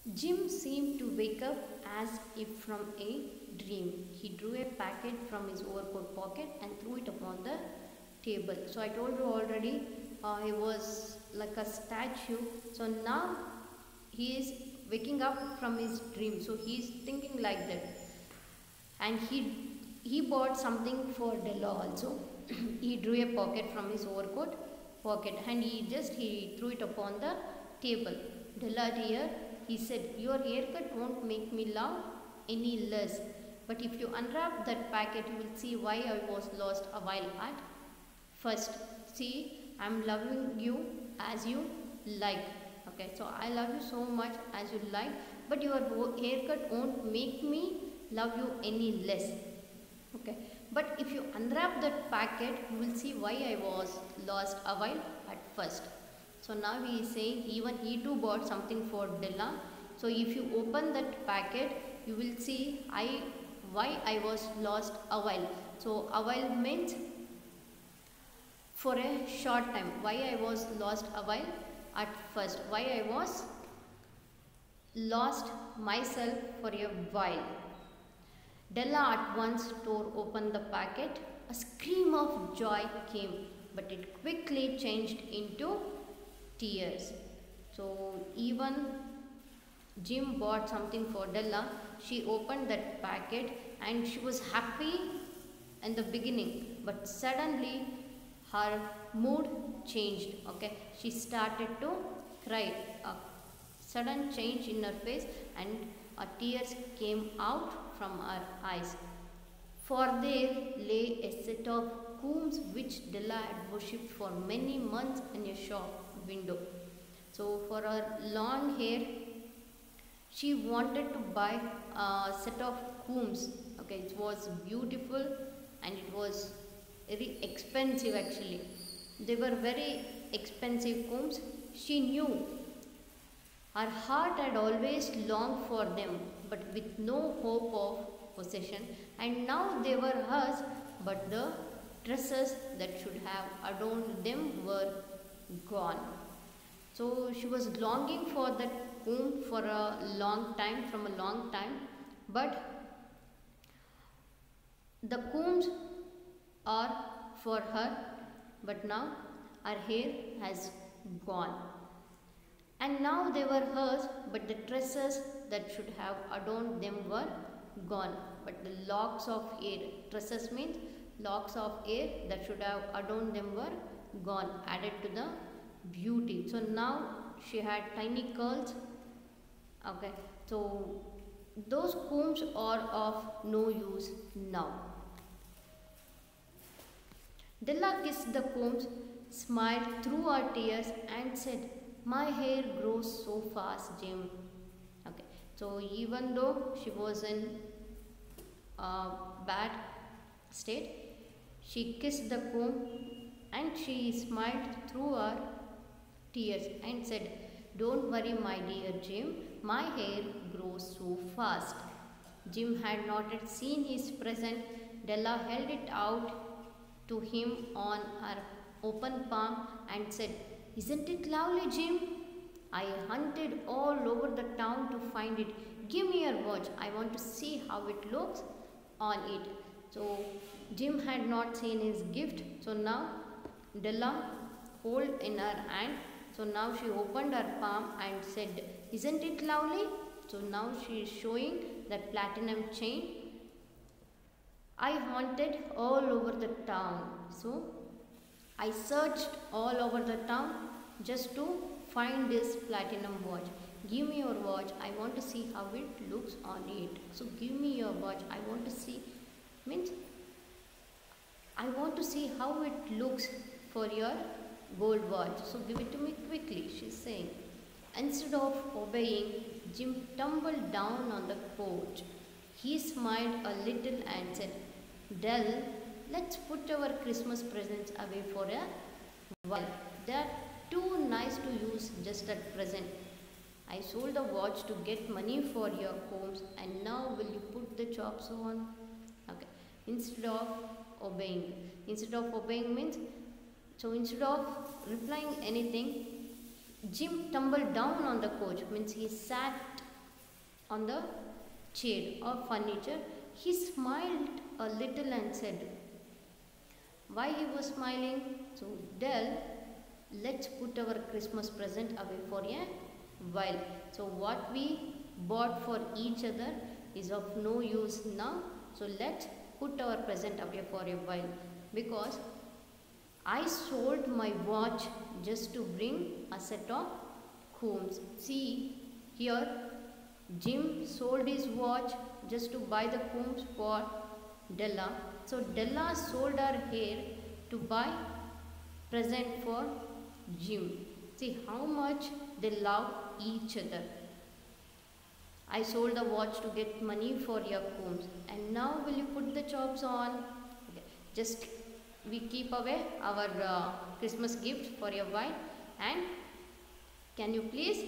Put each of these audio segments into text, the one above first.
Jim seemed to wake up as if from a dream. He drew a packet from his overcoat pocket and threw it upon the table. So I told you already, he was like a statue. So now he is waking up from his dream. So he is thinking like that, and he bought something for Della also. He drew a pocket from his overcoat pocket and he threw it upon the table. Della dear, he said, your haircut won't make me love any less. But if you unwrap that packet, you will see why I was lost a while at first. See, I'm loving you as you like. Okay, so I love you so much as you like, but your haircut won't make me love you any less. Okay, but if you unwrap that packet, you will see why I was lost a while at first. So now he is saying even he too bought something for Della. So if you open that packet, you will see why I was lost a while. So a while means for a short time. Why I was lost a while at first. Why I was lost myself for a while. Della at once tore open the packet. A scream of joy came, but it quickly changed into tears. So even Jim bought something for Della. She opened that packet and she was happy in the beginning, but suddenly her mood changed. Okay, she started to cry. A sudden change in her face and tears came out from her eyes. For there lay a set of combs which Della had worshipped for many months in a shop window. So for her long hair, she wanted to buy a set of combs. Okay, it was beautiful and it was very expensive actually. They were very expensive combs. She knew her heart had always longed for them, but with no hope of possession, and now they were hers, but the tresses that should have adorned them were gone. So she was longing for that comb for a long time, from a long time, but the combs are for her, but now her hair has gone. And now they were hers, but the tresses that should have adorned them were gone. But the locks of hair, tresses means locks of hair that should have adorned them were gone, added to the beauty. So now she had tiny curls. Okay, so those combs are of no use now. Della kissed the combs, smiled through her tears, and said, my hair grows so fast, Jim. Okay, so even though she was in a bad state, she kissed the comb and she smiled through her tears and said, don't worry, my dear Jim, my hair grows so fast. Jim had not yet seen his present. Della held it out to him on her open palm and said, isn't it lovely, Jim? I hunted all over the town to find it. Give me your watch. I want to see how it looks on it. So Jim had not seen his gift. So now Della hold in her hand. So now she opened her palm and said, isn't it lovely? So now she is showing that platinum chain. I hunted all over the town. So I searched all over the town just to find this platinum watch. Give me your watch. I want to see how it looks on it. So give me your watch. I want to see, means I want to see how it looks for your gold watch. So give it to me quickly, she's saying. Instead of obeying, Jim tumbled down on the porch. He smiled a little and said, Dell, let's put our Christmas presents away for a while. They're too nice to use just at present. I sold the watch to get money for your combs, and now will you put the chops on? Okay. Instead of obeying. Instead of obeying means, so instead of replying anything, Jim tumbled down on the couch, means he sat on the chair or furniture. He smiled a little and said, why he was smiling? So, Dell, let's put our Christmas present away for a while. So, what we bought for each other is of no use now. So, let's put our present away for a while, because I sold my watch just to bring a set of combs. See here, Jim sold his watch just to buy the combs for Della. So Della sold her hair to buy present for Jim. See how much they love each other. I sold the watch to get money for your combs, and now will you put the chops on? Okay. Just we keep away our Christmas gift for a while, and can you please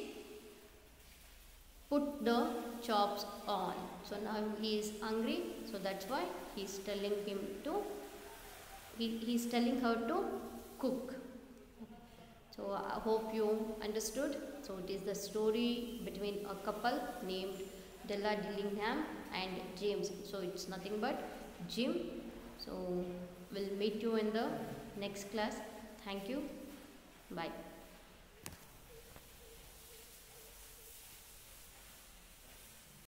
put the chops on? So now he is hungry, so that's why he is telling him to he is telling her to cook. So I hope you understood. So it is the story between a couple named Della Dillingham and James. So it's nothing but Jim. So we'll meet you in the next class. Thank you. Bye.